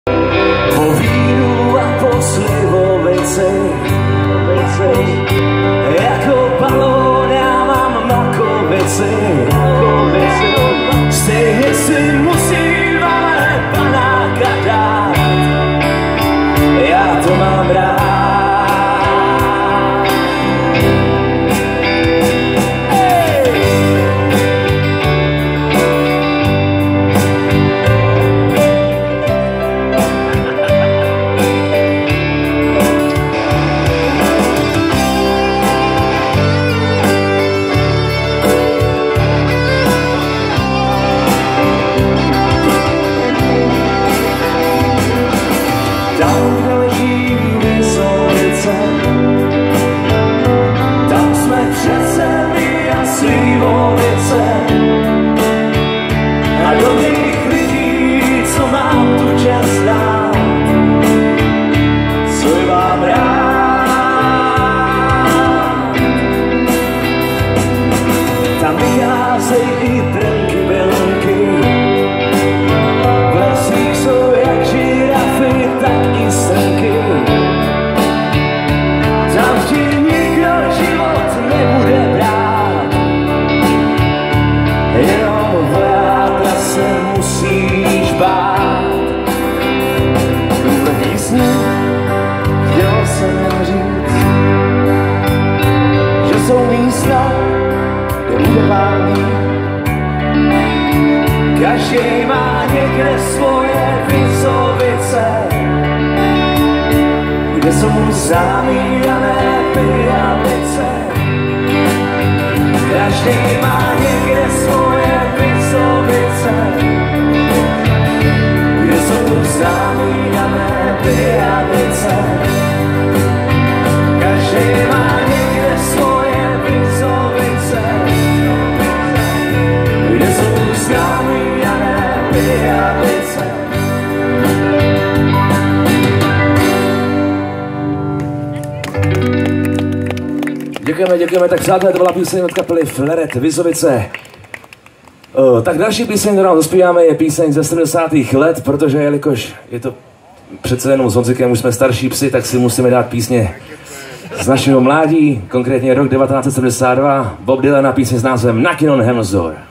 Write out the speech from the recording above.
Po vínu a po slivovici, jako balón já mám makovici. Stejně si musím ale panáka dát, já to mám rád. A do těch lidí, co mám tu čas dát, co je mám rád. Tam vycházejí i trnky belonky, v lesích jsou jak žirafy, tak i srnky. Tam ti nikdo život nebude brát, jenom vojáka se musíš bát. Tuhle písni chtěl jsem jen říct, že jsou místa, kde bude válný. Každý má někde svoje Vizovice, kde jsou zamírané pijavice. Každý má někde svoje Vizovice, kde jsou zamírané pijavice. Každý má někde svoje Vizovice, kde jsou zamírané pijavice. Děkujeme, tak přátelé, to byla píseň od kapely Fleret, Vizovice. Tak další píseň, kterou zaspíváme, je píseň ze 70. let, protože jelikož je to přece jenom s Honzikem, už jsme starší psi, tak si musíme dát písně z našeho mládí, konkrétně rok 1972, Bob Dylan a píseň s názvem Knockin' on Heaven's Door.